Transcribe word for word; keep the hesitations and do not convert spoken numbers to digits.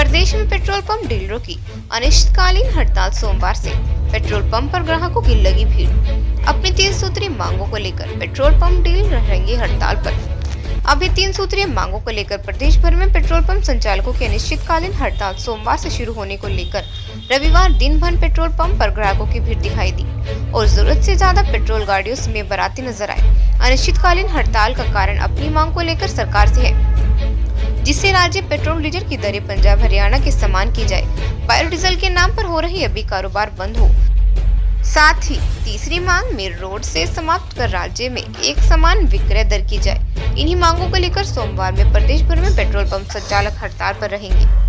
प्रदेश में petrol pump डीलरों की अनिश्चितकालीन हड़ताल। सोमवार से पेट्रोल पंप पर ग्राहकों की लगी भीड़। अपनी तीन सूत्री मांगों को लेकर पेट्रोल पंप डीलर रहेंगे हड़ताल पर। अभी तीन सूत्रीय मांगों को लेकर प्रदेश भर में पेट्रोल पंप संचालकों की अनिश्चितकालीन हड़ताल सोमवार से शुरू होने को लेकर रविवार दिन भर पेट्रोल पंप पर ग्राहकों की भीड़ दिखाई दी और जरूरत से ज्यादा पेट्रोल गाड़ियों में बाराती नजर आए। अनिश्चितकालीन हड़ताल का कारण अपनी मांग को लेकर सरकार से है, जिससे राज्य पेट्रोल डीजल की दरें पंजाब हरियाणा के समान की जाए, बायोडीजल के नाम पर हो रही अभी कारोबार बंद हो। साथ ही तीसरी मांग मेन रोड से समाप्त कर राज्य में एक समान विक्रय दर की जाए। इन्हीं मांगों को लेकर सोमवार में प्रदेश भर में पेट्रोल पंप संचालक हड़ताल पर रहेंगे।